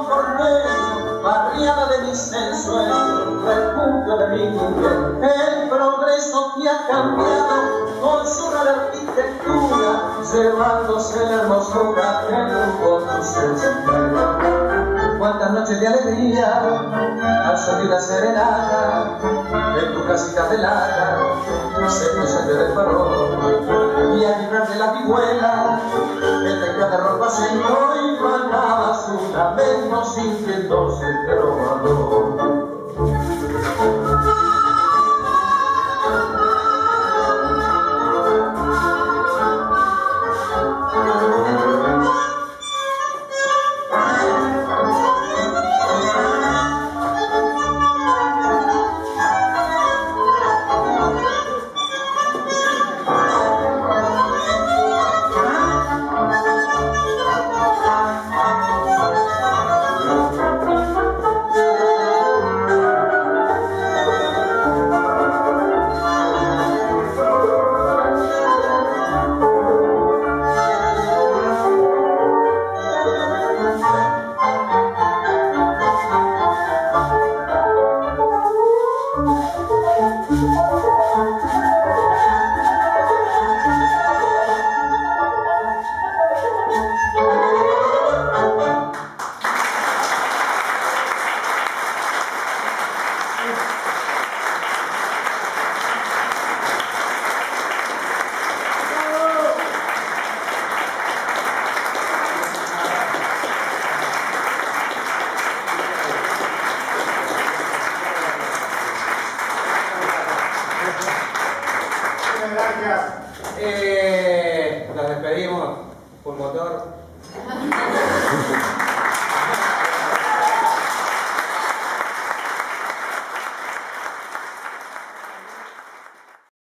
porteño, barriada de mis ensueños, refugio de mi niñez. El progreso que ha cambiado con su rara arquitectura, llevándose la hermosura que tuvo tu sencillez. Cuántas noches de alegría al salir a serenata en tu casita de lana se puso del farol y a librar de la vihuela el teclado de ropa sentó y mandaba su lamento sintiéndose trovador. Nos despedimos por motor.